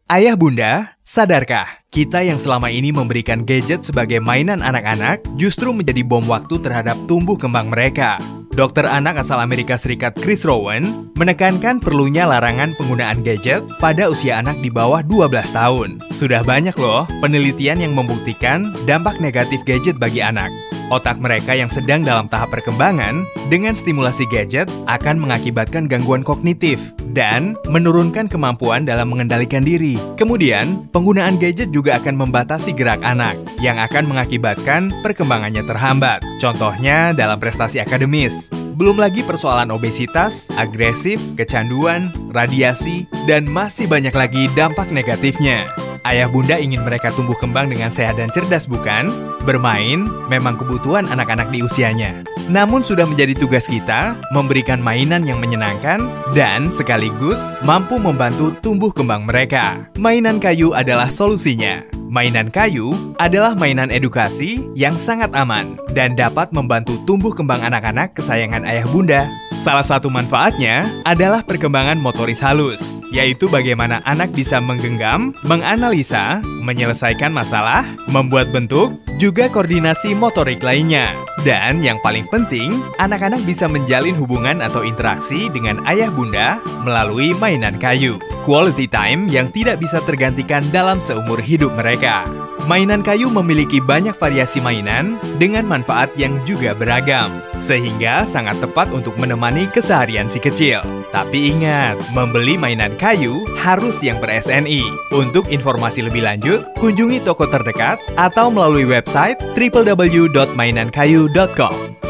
Ayah bunda, sadarkah kita yang selama ini memberikan gadget sebagai mainan anak-anak justru menjadi bom waktu terhadap tumbuh kembang mereka? Dokter anak asal Amerika Serikat Chris Rowan menekankan perlunya larangan penggunaan gadget pada usia anak di bawah 12 tahun. Sudah banyak loh penelitian yang membuktikan dampak negatif gadget bagi anak. Otak mereka yang sedang dalam tahap perkembangan dengan stimulasi gadget akan mengakibatkan gangguan kognitif dan menurunkan kemampuan dalam mengendalikan diri. Kemudian, penggunaan gadget juga akan membatasi gerak anak yang akan mengakibatkan perkembangannya terhambat. Contohnya dalam prestasi akademis. Belum lagi persoalan obesitas, agresif, kecanduan, radiasi, dan masih banyak lagi dampak negatifnya. Ayah bunda ingin mereka tumbuh kembang dengan sehat dan cerdas, bukan? Bermain memang kebutuhan anak-anak di usianya. Namun sudah menjadi tugas kita memberikan mainan yang menyenangkan dan sekaligus mampu membantu tumbuh kembang mereka. Mainan kayu adalah solusinya. Mainan kayu adalah mainan edukasi yang sangat aman dan dapat membantu tumbuh kembang anak-anak kesayangan ayah bunda. Salah satu manfaatnya adalah perkembangan motoris halus, yaitu bagaimana anak bisa menggenggam, menganalisa, menyelesaikan masalah, membuat bentuk, juga koordinasi motorik lainnya. Dan yang paling penting, anak-anak bisa menjalin hubungan atau interaksi dengan ayah bunda melalui mainan kayu. Quality time yang tidak bisa tergantikan dalam seumur hidup mereka. Mainan kayu memiliki banyak variasi mainan dengan manfaat yang juga beragam, sehingga sangat tepat untuk menemani keseharian si kecil. Tapi ingat, membeli mainan kayu harus yang ber-SNI. Untuk informasi lebih lanjut, kunjungi toko terdekat atau melalui website www.mainankayu.com.